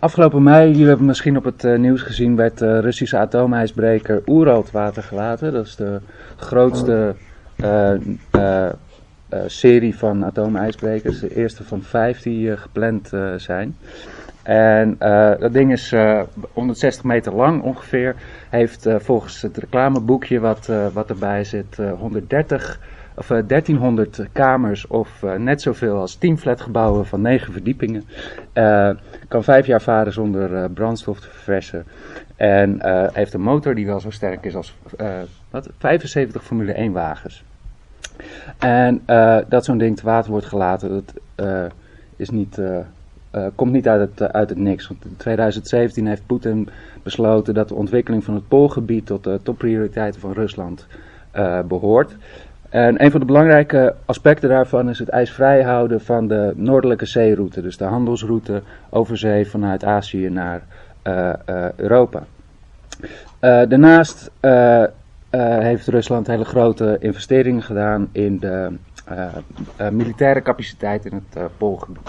Afgelopen mei, jullie hebben misschien op het nieuws gezien, werd de Russische atoomijsbreker Ural te water gelaten. Dat is de grootste serie van atoomijsbrekers, de eerste van 5 die gepland zijn. En dat ding is 160 meter lang ongeveer, heeft volgens het reclameboekje wat erbij zit 1300 kamers of net zoveel als 10 flatgebouwen van 9 verdiepingen. Kan 5 jaar varen zonder brandstof te verversen. En heeft een motor die wel zo sterk is als 75 Formule 1 wagens. En dat zo'n ding te water wordt gelaten, dat is niet... komt niet uit het niks. Want in 2017 heeft Poetin besloten dat de ontwikkeling van het Poolgebied tot de topprioriteiten van Rusland behoort. En een van de belangrijke aspecten daarvan is het ijsvrij houden van de noordelijke zeeroute. Dus de handelsroute over zee vanuit Azië naar Europa. Daarnaast heeft Rusland hele grote investeringen gedaan in de militaire capaciteit in het Poolgebied.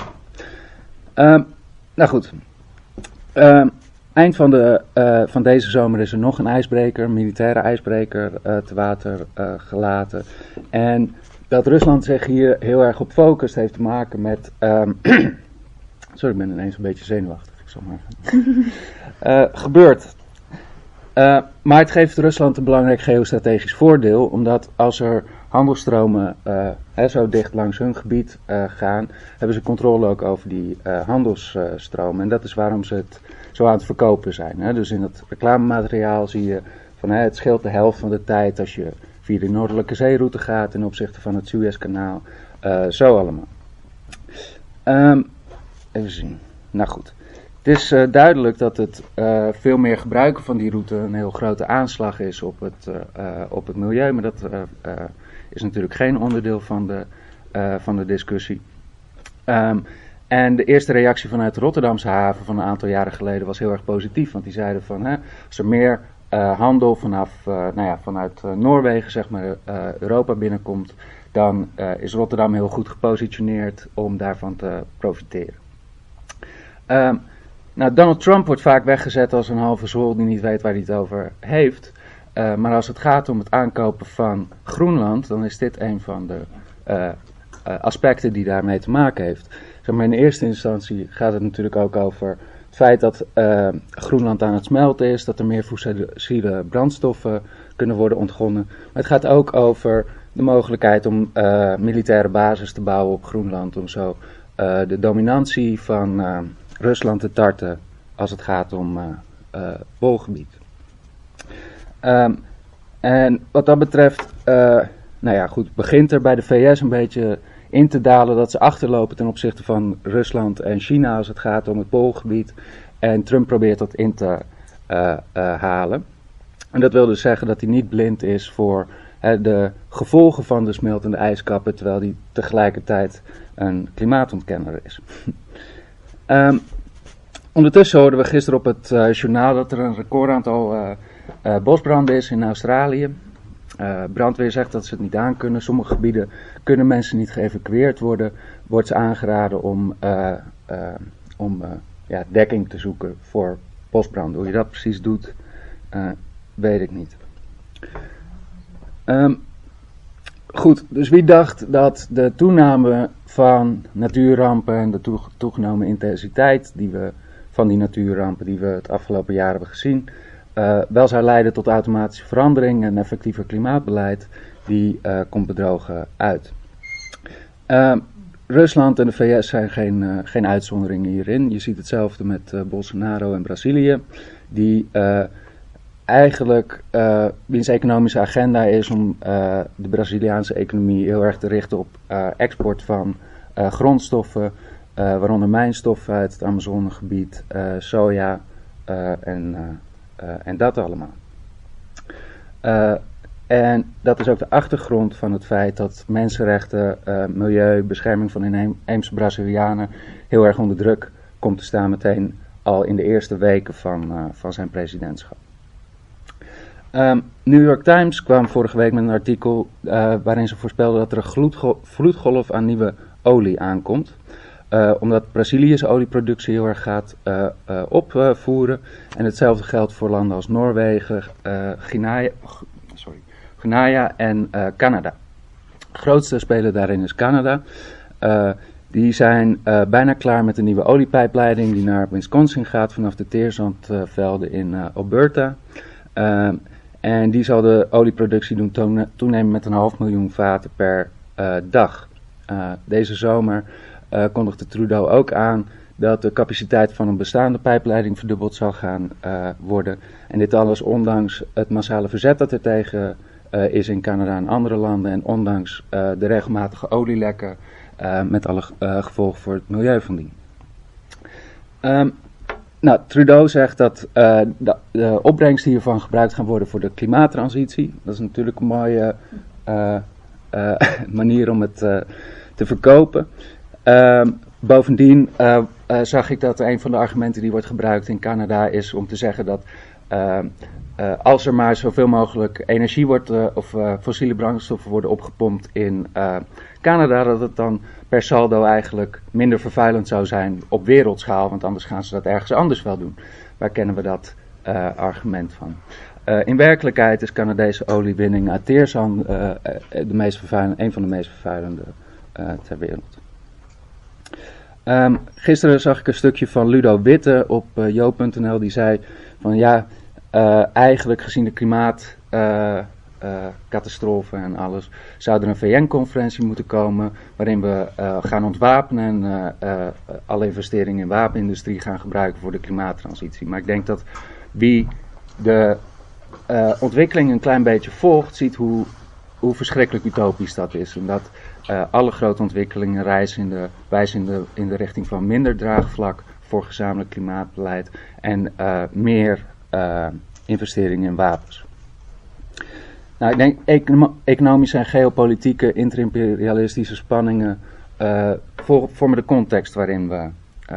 Nou goed, eind van deze zomer is er nog een ijsbreker, een militaire ijsbreker, te water gelaten. En dat Rusland zich hier heel erg op focust heeft te maken met... sorry, ik ben ineens een beetje zenuwachtig, ik zal maar gebeurt. Maar het geeft Rusland een belangrijk geostrategisch voordeel, omdat als er handelstromen zo dicht langs hun gebied gaan, hebben ze controle ook over die handelsstromen. En dat is waarom ze het zo aan het verkopen zijn. Hè. Dus in het reclamemateriaal zie je van het scheelt de helft van de tijd als je via de noordelijke zeeroute gaat ten opzichte van het Suezkanaal. Zo allemaal. Even zien. Nou goed. Het is duidelijk dat het veel meer gebruiken van die route een heel grote aanslag is op het milieu. Maar dat is natuurlijk geen onderdeel van de discussie. En de eerste reactie vanuit de Rotterdamse haven van een aantal jaren geleden was heel erg positief. Want die zeiden van als er meer handel vanuit Noorwegen, zeg maar, Europa binnenkomt, dan is Rotterdam heel goed gepositioneerd om daarvan te profiteren. Donald Trump wordt vaak weggezet als een halve zwoel die niet weet waar hij het over heeft. Maar als het gaat om het aankopen van Groenland, dan is dit een van de aspecten die daarmee te maken heeft. Zeg maar, in eerste instantie gaat het natuurlijk ook over het feit dat Groenland aan het smelten is, dat er meer fossiele brandstoffen kunnen worden ontgonnen. Maar het gaat ook over de mogelijkheid om militaire bases te bouwen op Groenland, om zo de dominantie van Rusland te tarten als het gaat om Poolgebied. En wat dat betreft, begint er bij de VS een beetje in te dalen dat ze achterlopen ten opzichte van Rusland en China als het gaat om het Poolgebied. En Trump probeert dat in te halen. En dat wil dus zeggen dat hij niet blind is voor de gevolgen van de smeltende ijskappen, terwijl hij tegelijkertijd een klimaatontkenner is. Ondertussen hoorden we gisteren op het journaal dat er een recordaantal bosbranden is in Australië. Brandweer zegt dat ze het niet aan kunnen. Sommige gebieden kunnen mensen niet geëvacueerd worden. Wordt ze aangeraden om dekking te zoeken voor bosbranden. Hoe je dat precies doet, weet ik niet. Goed, dus wie dacht dat de toename van natuurrampen en de toegenomen intensiteit van die natuurrampen die we het afgelopen jaar hebben gezien, wel zou leiden tot automatische verandering en effectiever klimaatbeleid, die komt bedrogen uit. Rusland en de VS zijn geen uitzonderingen hierin. Je ziet hetzelfde met Bolsonaro en Brazilië, die eigenlijk wiens economische agenda is om de Braziliaanse economie heel erg te richten op export van grondstoffen, waaronder mijnstoffen uit het Amazonegebied, soja en dat allemaal. En dat is ook de achtergrond van het feit dat mensenrechten, milieu, bescherming van inheemse Brazilianen heel erg onder druk komt te staan meteen al in de eerste weken van zijn presidentschap. New York Times kwam vorige week met een artikel waarin ze voorspelden dat er een vloedgolf aan nieuwe olie aankomt. Omdat Brazilië zijn olieproductie heel erg gaat opvoeren. En hetzelfde geldt voor landen als Noorwegen, Guyana en Canada. De grootste speler daarin is Canada. Die zijn bijna klaar met een nieuwe oliepijpleiding die naar Wisconsin gaat vanaf de teerzandvelden in Alberta. En die zal de olieproductie doen toenemen met 500.000 vaten per dag. Deze zomer kondigde Trudeau ook aan dat de capaciteit van een bestaande pijpleiding verdubbeld zal gaan worden. En dit alles ondanks het massale verzet dat er tegen is in Canada en andere landen en ondanks de regelmatige olielekken met alle gevolgen voor het milieu van dien. Trudeau zegt dat de opbrengsten hiervan gebruikt gaan worden voor de klimaattransitie. Dat is natuurlijk een mooie manier om het te verkopen. Bovendien zag ik dat een van de argumenten die wordt gebruikt in Canada is om te zeggen dat als er maar zoveel mogelijk energie wordt of fossiele brandstoffen worden opgepompt in Canada, dat het dan per saldo eigenlijk minder vervuilend zou zijn op wereldschaal, want anders gaan ze dat ergens anders wel doen. Waar kennen we dat argument van? In werkelijkheid is Canadese oliewinning uit teerzand een van de meest vervuilende ter wereld. Gisteren zag ik een stukje van Ludo Witte op jo.nl die zei van ja, eigenlijk gezien de klimaatcatastrofe en alles, zou er een VN-conferentie moeten komen waarin we gaan ontwapenen en alle investeringen in wapenindustrie gaan gebruiken voor de klimaattransitie. Maar ik denk dat wie de ontwikkeling een klein beetje volgt, ziet hoe verschrikkelijk utopisch dat is. En dat alle grote ontwikkelingen wijzen in de richting van minder draagvlak voor gezamenlijk klimaatbeleid en meer investeringen in wapens. Nou, ik denk economische en geopolitieke interimperialistische spanningen vormen de context waarin we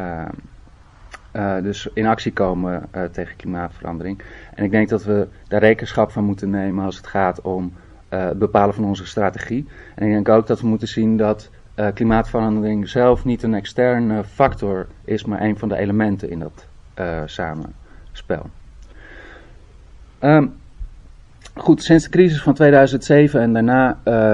dus in actie komen tegen klimaatverandering. En ik denk dat we daar rekenschap van moeten nemen als het gaat om het bepalen van onze strategie. En ik denk ook dat we moeten zien dat klimaatverandering zelf niet een externe factor is, maar een van de elementen in dat samenspel. Goed, sinds de crisis van 2007 en daarna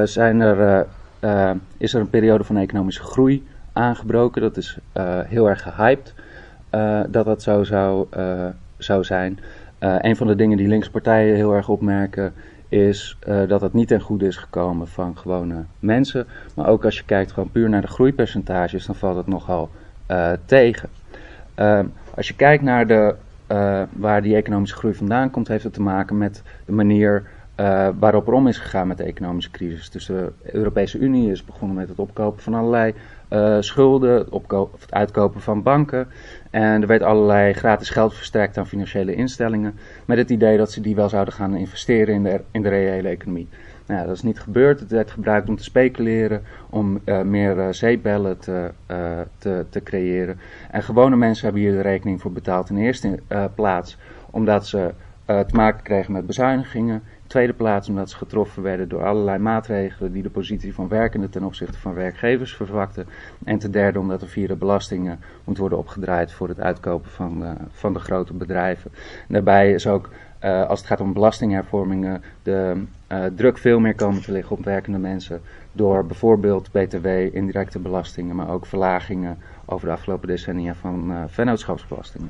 is er een periode van economische groei aangebroken. Dat is heel erg gehyped dat zo zou zijn. Een van de dingen die linkse partijen heel erg opmerken is dat het niet ten goede is gekomen van gewone mensen. Maar ook als je kijkt gewoon puur naar de groeipercentages, dan valt het nogal tegen. Als je kijkt naar waar die economische groei vandaan komt, heeft het te maken met de manier waarop er om is gegaan met de economische crisis. Dus de Europese Unie is begonnen met het opkopen van allerlei schulden, het uitkopen van banken. En er werd allerlei gratis geld verstrekt aan financiële instellingen, met het idee dat ze die wel zouden gaan investeren in de reële economie. Nou ja, dat is niet gebeurd. Het werd gebruikt om te speculeren, om meer zeepbellen te creëren. En gewone mensen hebben hier de rekening voor betaald. In de eerste plaats omdat ze te maken kregen met bezuinigingen. In de tweede plaats omdat ze getroffen werden door allerlei maatregelen die de positie van werkenden ten opzichte van werkgevers verzwakten. En ten derde omdat er via de belastingen moet worden opgedraaid voor het uitkopen van de grote bedrijven. En daarbij is ook, als het gaat om belastinghervormingen, de druk veel meer komen te liggen op werkende mensen door bijvoorbeeld BTW, indirecte belastingen, maar ook verlagingen over de afgelopen decennia van vennootschapsbelastingen.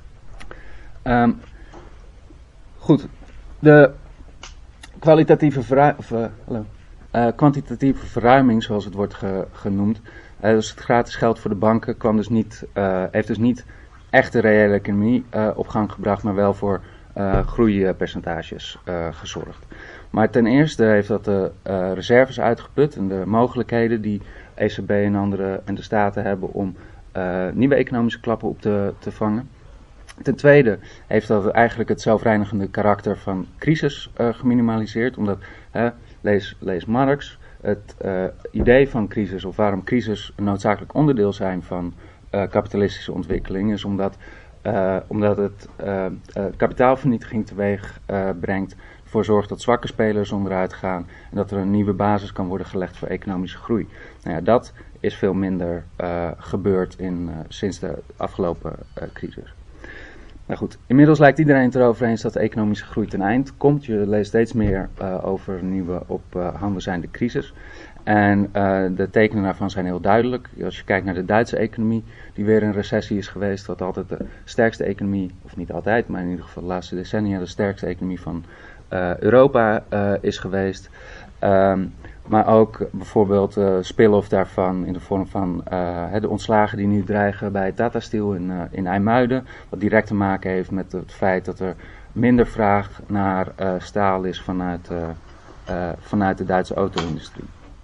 Goed, de kwantitatieve verruiming, zoals het wordt genoemd, dus het gratis geld voor de banken, heeft dus niet echt de reële economie op gang gebracht, maar wel voor groeipercentages gezorgd. Maar ten eerste heeft dat de reserves uitgeput en de mogelijkheden die ECB en de staten hebben om nieuwe economische klappen op te vangen. Ten tweede heeft dat eigenlijk het zelfreinigende karakter van crisis geminimaliseerd, omdat, lees Marx, het idee van crisis, of waarom crisis een noodzakelijk onderdeel zijn van kapitalistische ontwikkeling, is omdat het kapitaalvernietiging teweeg brengt ervoor zorgt dat zwakke spelers onderuit gaan en dat er een nieuwe basis kan worden gelegd voor economische groei. Nou ja, dat is veel minder gebeurd sinds de afgelopen crisis. Nou goed, inmiddels lijkt iedereen het erover eens dat de economische groei ten eind komt. Je leest steeds meer over nieuwe op handen zijnde crisis. En de tekenen daarvan zijn heel duidelijk. Als je kijkt naar de Duitse economie, die weer in recessie is geweest, wat altijd de sterkste economie, of niet altijd, maar in ieder geval de laatste decennia de sterkste economie van Europa is geweest. Maar ook bijvoorbeeld spin-off daarvan in de vorm van de ontslagen die nu dreigen bij Tata Steel in IJmuiden. Wat direct te maken heeft met het feit dat er minder vraag naar staal is vanuit de Duitse auto-industrie.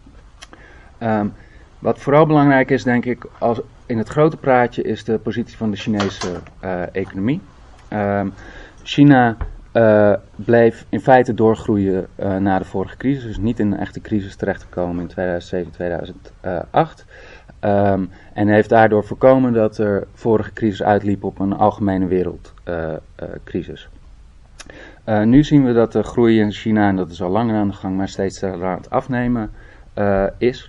Wat vooral belangrijk is, denk ik, in het grote praatje, is de positie van de Chinese economie. China bleef in feite doorgroeien na de vorige crisis, dus niet in een echte crisis terechtgekomen in 2007, 2008. En heeft daardoor voorkomen dat er vorige crisis uitliep op een algemene wereldcrisis. Nu zien we dat de groei in China, en dat is al langer aan de gang, maar steeds aan het afnemen is.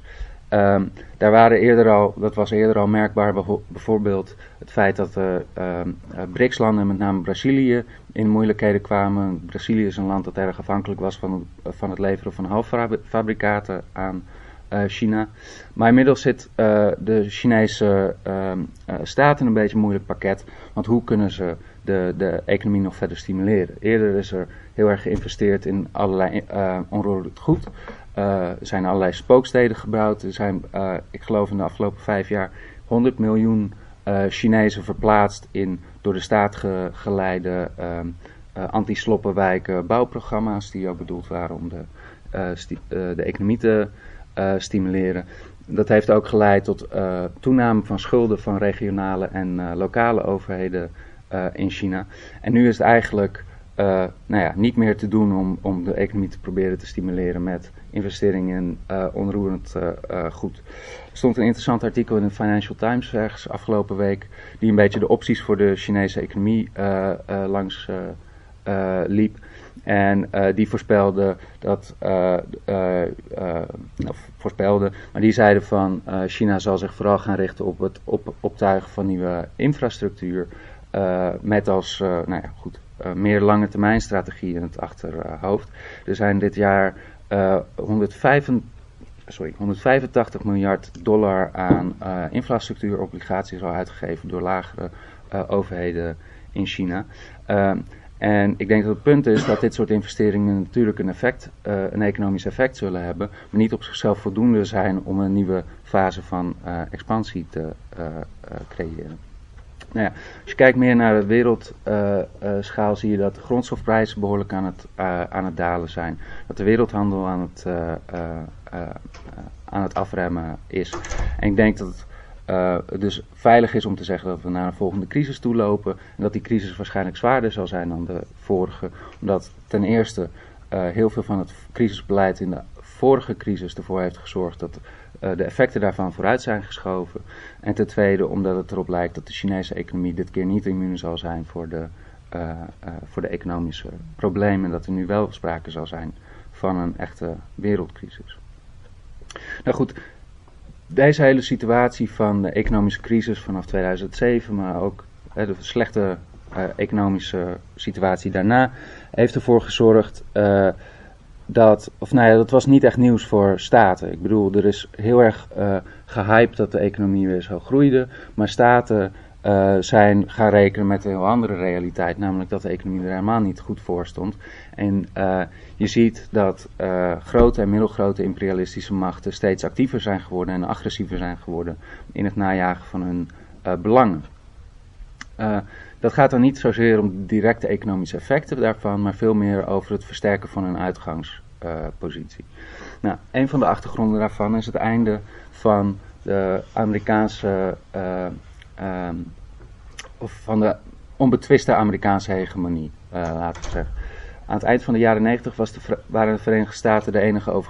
Dat was eerder al merkbaar, bijvoorbeeld het feit dat de BRICS-landen, met name Brazilië, in moeilijkheden kwamen. Brazilië is een land dat erg afhankelijk was van het leveren van halffabrikaten aan China. Maar inmiddels zit de Chinese staat in een beetje een moeilijk pakket, want hoe kunnen ze de economie nog verder stimuleren? Eerder is er heel erg geïnvesteerd in allerlei onroerend goed. Er zijn allerlei spooksteden gebouwd. Er zijn, ik geloof in de afgelopen 5 jaar, 100 miljoen Chinezen verplaatst in door de staat geleide anti-sloppenwijken bouwprogramma's die ook bedoeld waren om de economie te stimuleren. Dat heeft ook geleid tot toename van schulden van regionale en lokale overheden in China. En nu is het eigenlijk niet meer te doen om de economie te proberen te stimuleren met investeringen in onroerend goed. Er stond een interessant artikel in de Financial Times ergens afgelopen week, die een beetje de opties voor de Chinese economie langs liep. En die voorspelde maar die zeiden van China zal zich vooral gaan richten op het optuigen van nieuwe infrastructuur, met als meer lange termijn strategie in het achterhoofd. Er zijn dit jaar 185 miljard dollar aan infrastructuurobligaties al uitgegeven door lagere overheden in China. En ik denk dat het punt is dat dit soort investeringen natuurlijk een economisch effect zullen hebben, maar niet op zichzelf voldoende zijn om een nieuwe fase van expansie te creëren. Nou ja, als je kijkt meer naar de wereldschaal, zie je dat de grondstofprijzen behoorlijk aan het dalen zijn. Dat de wereldhandel aan het afremmen is. En ik denk dat het dus veilig is om te zeggen dat we naar een volgende crisis toe lopen. En dat die crisis waarschijnlijk zwaarder zal zijn dan de vorige. Omdat ten eerste heel veel van het crisisbeleid in de vorige crisis ervoor heeft gezorgd dat de effecten daarvan vooruit zijn geschoven. En ten tweede omdat het erop lijkt dat de Chinese economie dit keer niet immuun zal zijn voor de economische problemen. En dat er nu wel sprake zal zijn van een echte wereldcrisis. Nou goed, deze hele situatie van de economische crisis vanaf 2007, maar ook de slechte economische situatie daarna, heeft ervoor gezorgd dat was niet echt nieuws voor staten. Ik bedoel, er is heel erg gehyped dat de economie weer zo groeide, maar staten zijn gaan rekenen met een heel andere realiteit, namelijk dat de economie er helemaal niet goed voor stond. En je ziet dat grote en middelgrote imperialistische machten steeds actiever zijn geworden en agressiever zijn geworden in het najagen van hun belangen. Dat gaat dan niet zozeer om de directe economische effecten daarvan, maar veel meer over het versterken van hun uitgangspositie. Nou, een van de achtergronden daarvan is het einde van de Amerikaanse van de onbetwiste Amerikaanse hegemonie, laten we zeggen. Aan het eind van de jaren 90 waren de Verenigde Staten de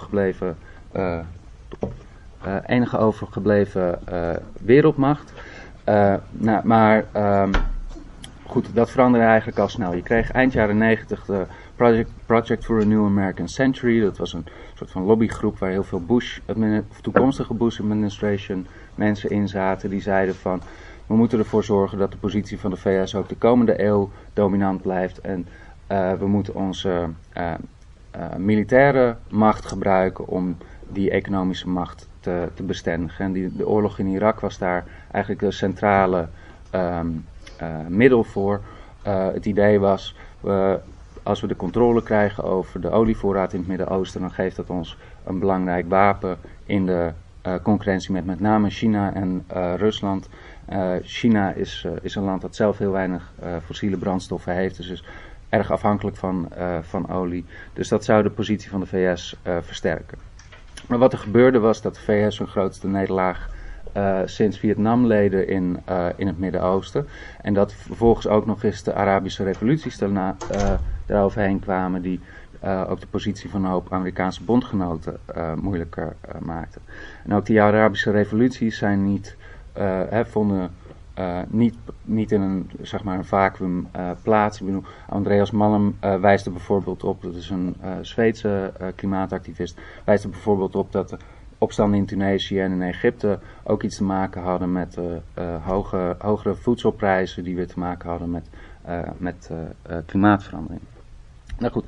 enige overgebleven wereldmacht. goed, dat veranderde eigenlijk al snel. Je kreeg eind jaren 90 de Project for a New American Century. Dat was een soort van lobbygroep waar heel veel toekomstige Bush administration mensen in zaten. Die zeiden van, we moeten ervoor zorgen dat de positie van de VS ook de komende eeuw dominant blijft. En we moeten onze militaire macht gebruiken om die economische macht te bestendigen. En de oorlog in Irak was daar eigenlijk de centrale middel voor. Het idee was, als we de controle krijgen over de olievoorraad in het Midden-Oosten, dan geeft dat ons een belangrijk wapen in de concurrentie met name China en Rusland. China is een land dat zelf heel weinig fossiele brandstoffen heeft, dus is erg afhankelijk van olie. Dus dat zou de positie van de VS versterken. Maar wat er gebeurde was dat de VS hun grootste nederlaag sinds Vietnam leden in het Midden-Oosten. En dat vervolgens ook nog eens de Arabische revoluties daaroverheen kwamen, die ook de positie van een hoop Amerikaanse bondgenoten moeilijker maakten. En ook die Arabische revoluties zijn vonden niet in een, zeg maar, een vacuüm plaats. Ik bedoel, Andreas Malm wijst er bijvoorbeeld op, dat is een Zweedse klimaatactivist, wijst er bijvoorbeeld op dat de opstanden in Tunesië en in Egypte ook iets te maken hadden met hogere voedselprijzen die weer te maken hadden met klimaatverandering. Nou goed,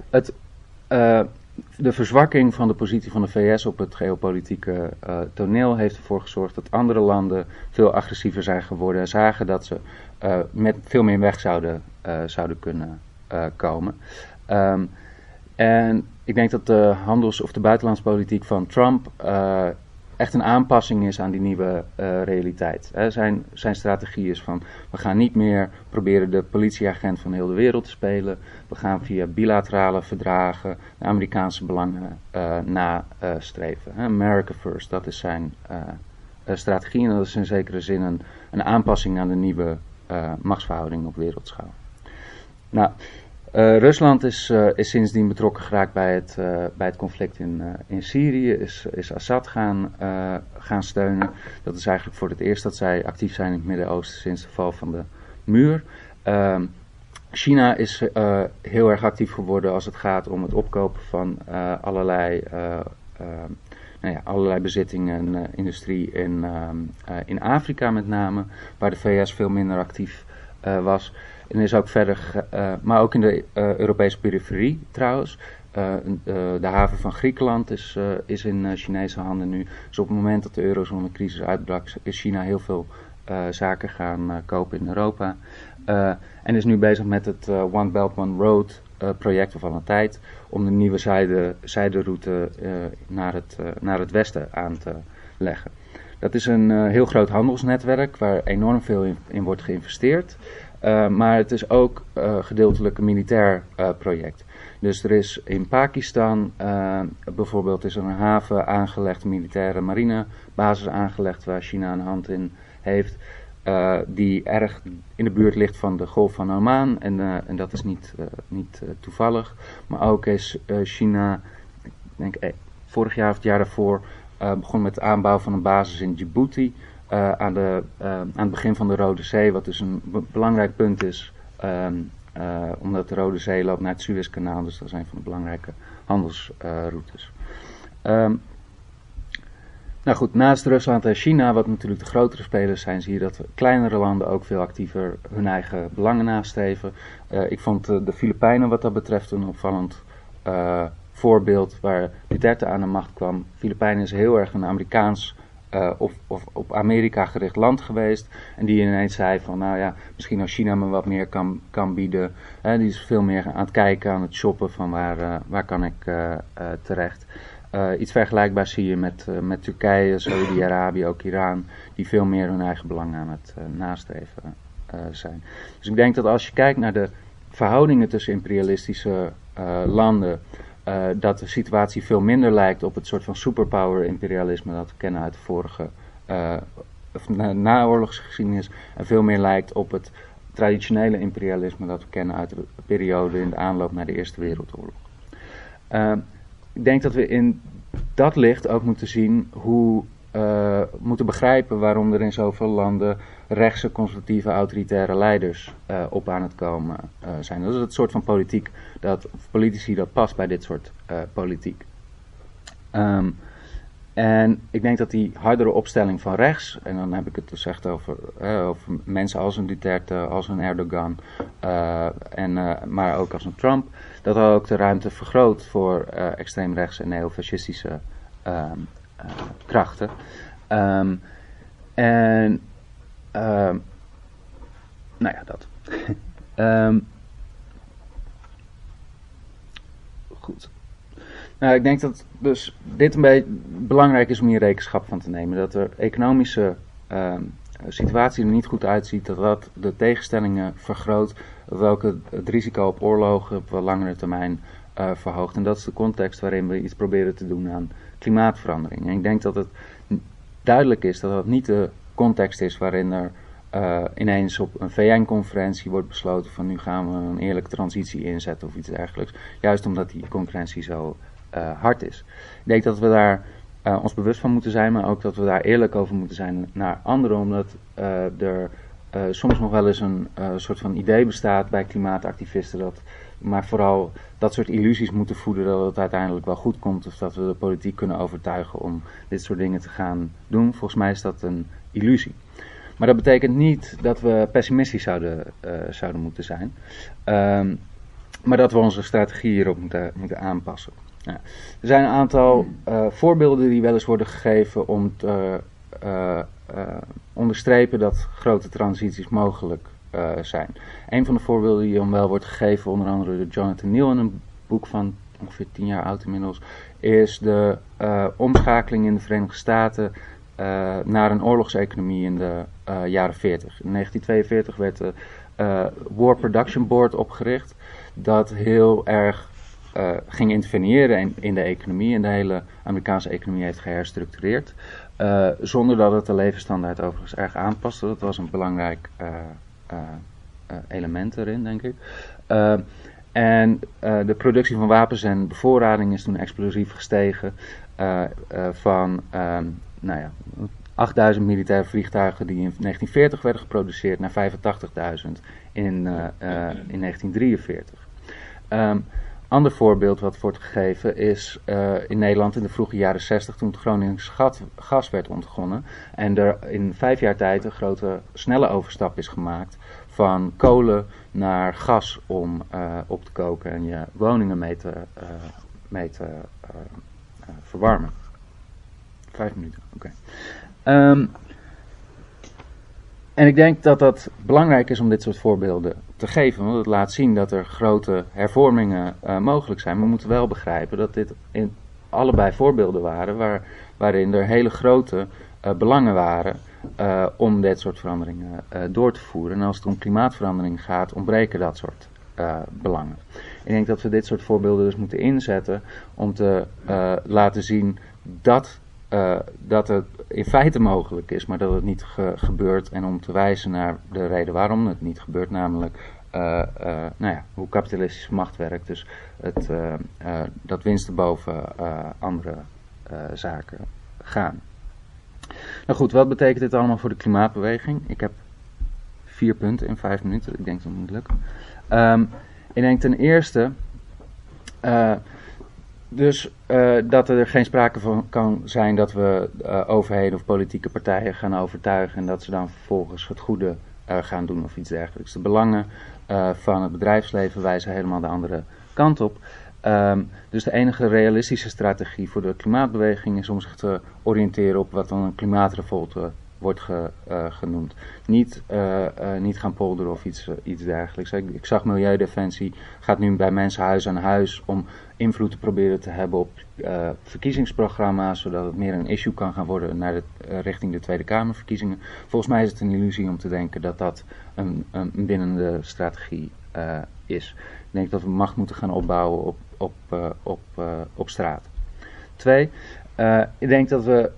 de verzwakking van de positie van de VS op het geopolitieke toneel heeft ervoor gezorgd dat andere landen veel agressiever zijn geworden en zagen dat ze met veel meer weg zouden kunnen komen. En ik denk dat de handels- of de buitenlandspolitiek van Trump echt een aanpassing is aan die nieuwe realiteit. Zijn strategie is van, we gaan niet meer proberen de politieagent van heel de wereld te spelen. We gaan via bilaterale verdragen de Amerikaanse belangen nastreven. America first, dat is zijn strategie en dat is in zekere zin een aanpassing aan de nieuwe machtsverhouding op wereldschaal. Nou, Rusland is sindsdien betrokken geraakt bij het conflict in Syrië, is Assad gaan steunen. Dat is eigenlijk voor het eerst dat zij actief zijn in het Midden-Oosten sinds de val van de muur. China is heel erg actief geworden als het gaat om het opkopen van allerlei bezittingen en industrie in Afrika met name, waar de VS veel minder actief was. En is ook verder, maar ook in de Europese periferie trouwens. De haven van Griekenland is in Chinese handen nu. Dus op het moment dat de eurozonecrisis uitbrak, is China heel veel zaken gaan kopen in Europa. En is nu bezig met het One Belt One Road project, of al een tijd, om de nieuwe zijderoute naar het westen aan te leggen. Dat is een heel groot handelsnetwerk waar enorm veel in wordt geïnvesteerd. Maar het is ook gedeeltelijk een militair project. Dus er is in Pakistan bijvoorbeeld is er een haven aangelegd, een militaire marinebasis aangelegd waar China een hand in heeft. Die erg in de buurt ligt van de Golf van Oman en dat is niet toevallig. Maar ook is China, ik denk vorig jaar of het jaar daarvoor, begon met de aanbouw van een basis in Djibouti. Aan het begin van de Rode Zee, wat dus een belangrijk punt is, omdat de Rode Zee loopt naar het Suezkanaal, dus dat is een van de belangrijke handelsroutes. Nou goed, naast Rusland en China, wat natuurlijk de grotere spelers zijn, zie je dat kleinere landen ook veel actiever hun eigen belangen nastreven. Ik vond de Filipijnen wat dat betreft een opvallend voorbeeld waar Duterte aan de macht kwam. Filipijnen is heel erg een Amerikaans of op Amerika gericht land geweest. En die ineens zei van, nou ja, misschien als China me wat meer kan bieden. Die is veel meer aan het kijken, aan het shoppen van waar kan ik terecht. Iets vergelijkbaars zie je met Turkije, Saudi-Arabië, ook Iran, die veel meer hun eigen belangen aan het nastreven zijn. Dus ik denk dat als je kijkt naar de verhoudingen tussen imperialistische landen, dat de situatie veel minder lijkt op het soort van superpower-imperialisme dat we kennen uit de vorige naoorlogsgeschiedenis, en veel meer lijkt op het traditionele imperialisme dat we kennen uit de periode in de aanloop naar de Eerste Wereldoorlog. Ik denk dat we in dat licht ook moeten zien hoe moeten begrijpen waarom er in zoveel landen rechtse, conservatieve, autoritaire leiders op aan het komen zijn. Dat is het soort van politici dat past bij dit soort politiek. En ik denk dat die hardere opstelling van rechts, en dan heb ik het dus echt over mensen als een Duterte, als een Erdogan, maar ook als een Trump, dat ook de ruimte vergroot voor extreemrechtse en neofascistische krachten. Nou ja, dat. Goed. Nou, ik denk dat dus dit een beetje belangrijk is om hier rekenschap van te nemen. Dat er economische situatie er niet goed uitziet, dat de tegenstellingen vergroot, welke het risico op oorlogen op langere termijn verhoogt. En dat is de context waarin we iets proberen te doen aan klimaatverandering. En ik denk dat het duidelijk is dat dat niet de context is waarin er ineens op een VN-conferentie wordt besloten van nu gaan we een eerlijke transitie inzetten of iets dergelijks. Juist omdat die concurrentie zo hard is. Ik denk dat we daar ons bewust van moeten zijn, maar ook dat we daar eerlijk over moeten zijn naar anderen, omdat er soms nog wel eens een soort van idee bestaat bij klimaatactivisten dat maar vooral dat soort illusies moeten voeden dat het uiteindelijk wel goed komt of dat we de politiek kunnen overtuigen om dit soort dingen te gaan doen. Volgens mij is dat een illusie. Maar dat betekent niet dat we pessimistisch zouden moeten zijn, maar dat we onze strategie hierop moeten aanpassen. Ja. Er zijn een aantal voorbeelden die wel eens worden gegeven om te onderstrepen dat grote transities mogelijk zijn. Een van de voorbeelden die dan wel wordt gegeven, onder andere door Jonathan Neal in een boek van ongeveer 10 jaar oud inmiddels, is de omschakeling in de Verenigde Staten naar een oorlogseconomie in de jaren 40. In 1942 werd de War Production Board opgericht, dat heel erg ging interveneren in de economie en de hele Amerikaanse economie heeft geherstructureerd. Zonder dat het de levensstandaard overigens erg aanpaste. Dat was een belangrijk element erin, denk ik. De productie van wapens en bevoorrading is toen explosief gestegen van 8000 militaire vliegtuigen die in 1940 werden geproduceerd naar 85.000 in 1943. Ander voorbeeld wat wordt gegeven is in Nederland in de vroege jaren 60 toen het Gronings gas werd ontgonnen en er in 5 jaar tijd een grote snelle overstap is gemaakt van kolen naar gas om op te koken en je woningen mee te verwarmen. 5 minuten, oké. En ik denk dat dat belangrijk is om dit soort voorbeelden te geven, want het laat zien dat er grote hervormingen mogelijk zijn. We moeten wel begrijpen dat dit in allebei voorbeelden waren waarin er hele grote belangen waren om dit soort veranderingen door te voeren. En als het om klimaatverandering gaat, ontbreken dat soort belangen. Ik denk dat we dit soort voorbeelden dus moeten inzetten om te laten zien dat het in feite mogelijk is, maar dat het niet gebeurt en om te wijzen naar de reden waarom het niet gebeurt, namelijk hoe kapitalistische macht werkt. Dus dat winsten boven andere zaken gaan. Nou goed, wat betekent dit allemaal voor de klimaatbeweging? Ik heb 4 punten in 5 minuten, ik denk dat het moet lukken. Ik denk ten eerste dat er geen sprake van kan zijn dat we overheden of politieke partijen gaan overtuigen en dat ze dan vervolgens het goede gaan doen of iets dergelijks. De belangen van het bedrijfsleven wijzen helemaal de andere kant op. Dus de enige realistische strategie voor de klimaatbeweging is om zich te oriënteren op wat dan een klimaatrevolte wordt genoemd. Niet gaan polderen of iets dergelijks. Ik zag Milieudefensie gaat nu bij mensen huis aan huis om invloed te proberen te hebben op verkiezingsprogramma's, zodat het meer een issue kan gaan worden richting de Tweede Kamerverkiezingen. Volgens mij is het een illusie om te denken dat dat een bindende strategie is. Ik denk dat we macht moeten gaan opbouwen op straat. 2, ik denk dat we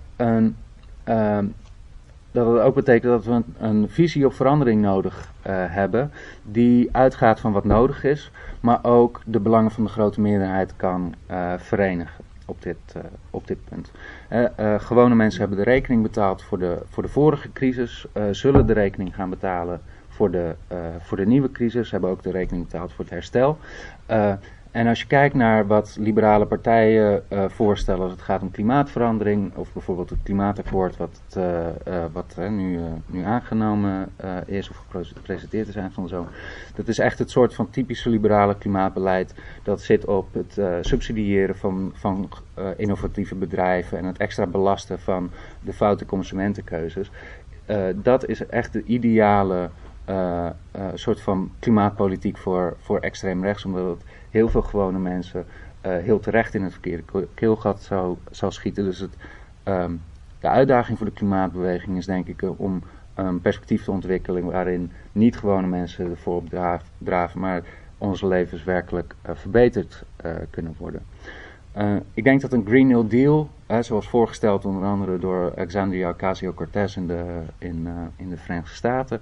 dat het ook betekent dat we een visie op verandering nodig hebben die uitgaat van wat nodig is, maar ook de belangen van de grote meerderheid kan verenigen. op dit punt. Gewone mensen hebben de rekening betaald voor de vorige crisis, zullen de rekening gaan betalen voor de nieuwe crisis, hebben ook de rekening betaald voor het herstel. En als je kijkt naar wat liberale partijen voorstellen als het gaat om klimaatverandering, of bijvoorbeeld het klimaatakkoord wat nu aangenomen is of gepresenteerd is van zo. Dat is echt het soort van typische liberale klimaatbeleid. Dat zit op het subsidiëren van innovatieve bedrijven en het extra belasten van de foute consumentenkeuzes. Dat is echt de ideale soort van klimaatpolitiek voor extreem rechts, omdat het heel veel gewone mensen heel terecht in het verkeerde keelgat zou schieten. Dus de uitdaging voor de klimaatbeweging is denk ik om een perspectief te ontwikkelen waarin niet gewone mensen ervoor op draven, maar onze levens werkelijk verbeterd kunnen worden. Ik denk dat een Green New Deal, zoals voorgesteld onder andere door Alexandria Ocasio-Cortez in de Verenigde Staten,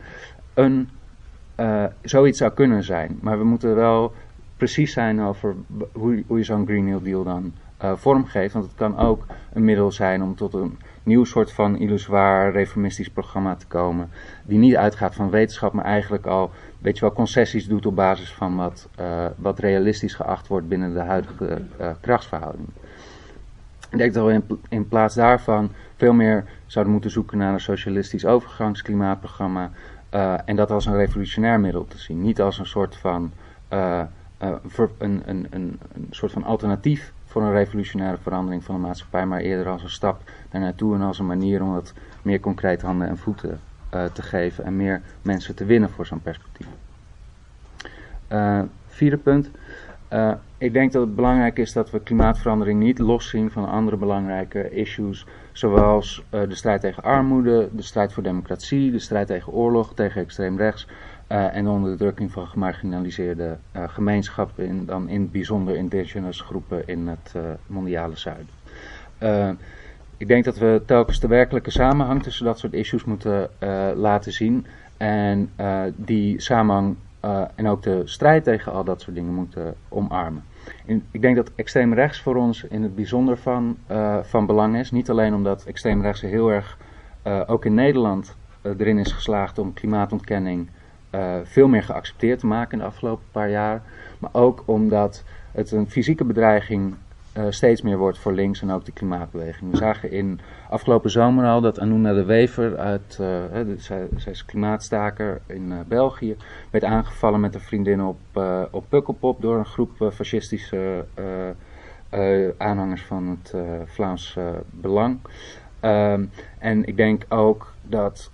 zoiets zou kunnen zijn. Maar we moeten wel precies zijn over hoe je zo'n Green New Deal dan vormgeeft. Want het kan ook een middel zijn om tot een nieuw soort van illusoir reformistisch programma te komen. Die niet uitgaat van wetenschap, maar eigenlijk al wel concessies doet op basis van wat realistisch geacht wordt binnen de huidige krachtsverhouding. Ik denk dat we in plaats daarvan veel meer zouden moeten zoeken naar een socialistisch overgangsklimaatprogramma. En dat als een revolutionair middel te zien. Niet als een soort van een soort van alternatief voor een revolutionaire verandering van de maatschappij, maar eerder als een stap daar naartoe en als een manier om het meer concreet handen en voeten te geven en meer mensen te winnen voor zo'n perspectief. Vierde punt. Ik denk dat het belangrijk is dat we klimaatverandering niet loszien van andere belangrijke issues, zoals de strijd tegen armoede, de strijd voor democratie, de strijd tegen oorlog, tegen extreem rechts en de onderdrukking van gemarginaliseerde gemeenschappen, dan in het bijzonder indigenous groepen in het mondiale zuiden. Ik denk dat we telkens de werkelijke samenhang tussen dat soort issues moeten laten zien en die samenhang en ook de strijd tegen al dat soort dingen moeten omarmen. Ik denk dat extreem rechts voor ons in het bijzonder van belang is. Niet alleen omdat extreem rechts heel erg, ook in Nederland, erin is geslaagd om klimaatontkenning veel meer geaccepteerd te maken in de afgelopen paar jaar. Maar ook omdat het een fysieke bedreiging steeds meer wordt voor links en ook de klimaatbeweging. We zagen in afgelopen zomer al dat Anuna de Wever, zij is klimaatstaker in België, werd aangevallen met een vriendin op Pukkelpop door een groep fascistische aanhangers van het Vlaams Belang. En ik denk ook dat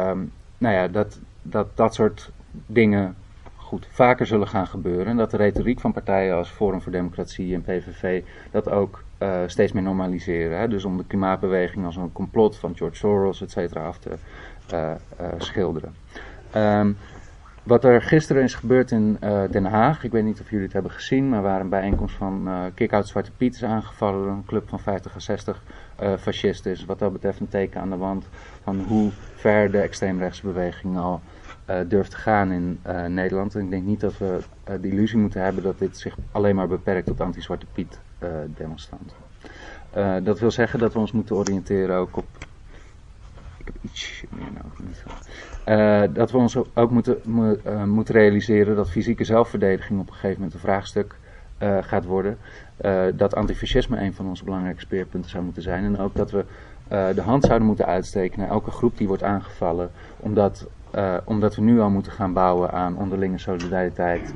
dat soort dingen vaker zullen gaan gebeuren. En dat de retoriek van partijen als Forum voor Democratie en PVV dat ook steeds meer normaliseren. Hè? Dus om de klimaatbeweging als een complot van George Soros, et cetera, af te schilderen. Wat er gisteren is gebeurd in Den Haag, ik weet niet of jullie het hebben gezien, maar waar een bijeenkomst van Kick-Out Zwarte Piet is aangevallen door een club van 50 à 60 fascisten, is wat dat betreft een teken aan de wand van hoe ver de extreemrechtse beweging al durft te gaan in Nederland. En ik denk niet dat we de illusie moeten hebben dat dit zich alleen maar beperkt tot anti-Zwarte Piet demonstranten. Dat wil zeggen dat we ons moeten oriënteren ook op... Ik heb iets meer nodig. Niet dat we ons ook moeten realiseren dat fysieke zelfverdediging op een gegeven moment een vraagstuk gaat worden. Dat antifascisme een van onze belangrijke speerpunten zou moeten zijn. En ook dat we de hand zouden moeten uitsteken naar elke groep die wordt aangevallen. Omdat we nu al moeten gaan bouwen aan onderlinge solidariteit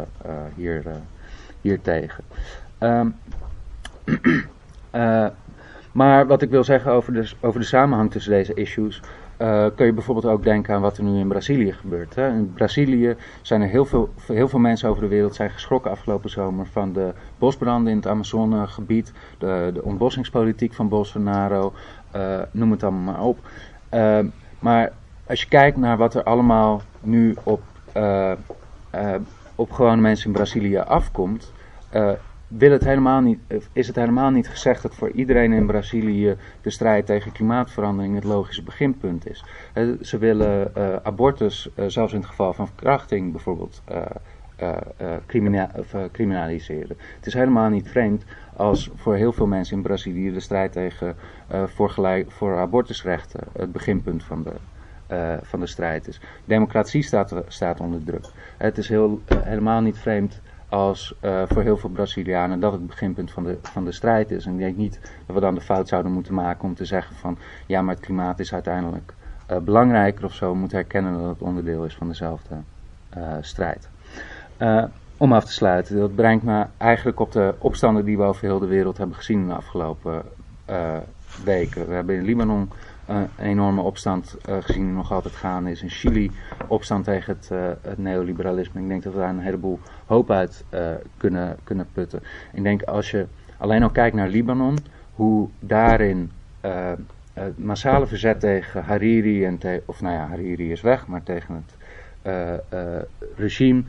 hiertegen. Maar wat ik wil zeggen over de samenhang tussen deze issues, kun je bijvoorbeeld ook denken aan wat er nu in Brazilië gebeurt. Hè. In Brazilië zijn er heel veel mensen over de wereld zijn geschrokken afgelopen zomer van de bosbranden in het Amazonegebied, de ontbossingspolitiek van Bolsonaro, noem het allemaal maar op. Maar als je kijkt naar wat er allemaal nu op gewone mensen in Brazilië afkomt, is het helemaal niet gezegd dat voor iedereen in Brazilië de strijd tegen klimaatverandering het logische beginpunt is. Ze willen abortus, zelfs in het geval van verkrachting bijvoorbeeld, criminaliseren. Het is helemaal niet vreemd als voor heel veel mensen in Brazilië de strijd tegen voor abortusrechten het beginpunt van de strijd is. Democratie staat onder druk. Het is helemaal niet vreemd als voor heel veel Brazilianen dat het beginpunt van de strijd is. En ik denk niet dat we dan de fout zouden moeten maken om te zeggen van ja, maar het klimaat is uiteindelijk belangrijker of zo. We moeten herkennen dat het onderdeel is van dezelfde strijd. Om af te sluiten, dat brengt me eigenlijk op de opstanden die we over heel de wereld hebben gezien in de afgelopen weken. We hebben in Libanon een enorme opstand gezien die nog altijd gaande is. In Chili opstand tegen het neoliberalisme. Ik denk dat we daar een heleboel hoop uit kunnen putten. Ik denk als je alleen al kijkt naar Libanon, hoe daarin het massale verzet tegen Hariri Hariri is weg, maar tegen het regime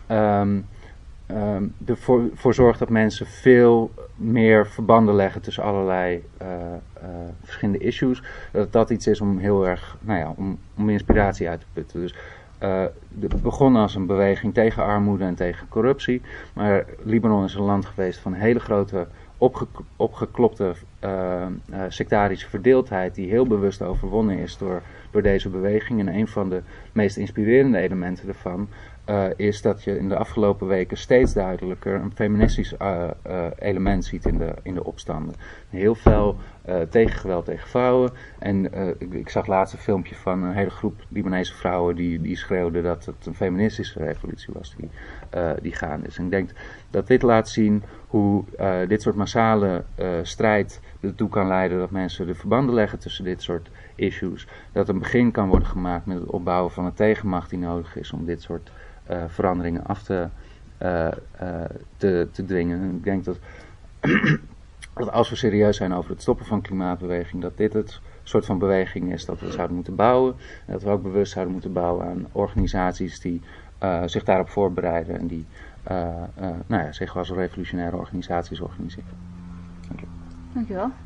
ervoor zorgt dat mensen veel meer verbanden leggen tussen allerlei verschillende issues. Dat iets is om heel erg, om inspiratie uit te putten. Dus het begon als een beweging tegen armoede en tegen corruptie. Maar Libanon is een land geweest van hele grote opgeklopte sectarische verdeeldheid die heel bewust overwonnen is door deze beweging. En een van de meest inspirerende elementen ervan is dat je in de afgelopen weken steeds duidelijker een feministisch element ziet in de opstanden. Heel veel tegengeweld tegen vrouwen. En ik zag laatst een filmpje van een hele groep Libanese vrouwen die schreeuwden dat het een feministische revolutie was die gaande is. En ik denk dat dit laat zien hoe dit soort massale strijd ertoe kan leiden dat mensen de verbanden leggen tussen dit soort issues. Dat een begin kan worden gemaakt met het opbouwen van een tegenmacht die nodig is om dit soort veranderingen af te dwingen. En ik denk dat als we serieus zijn over het stoppen van klimaatbeweging, dat dit het soort van beweging is dat we zouden moeten bouwen. En dat we ook bewust zouden moeten bouwen aan organisaties die zich daarop voorbereiden en die zich als revolutionaire organisaties organiseren. Dank je. Dankjewel.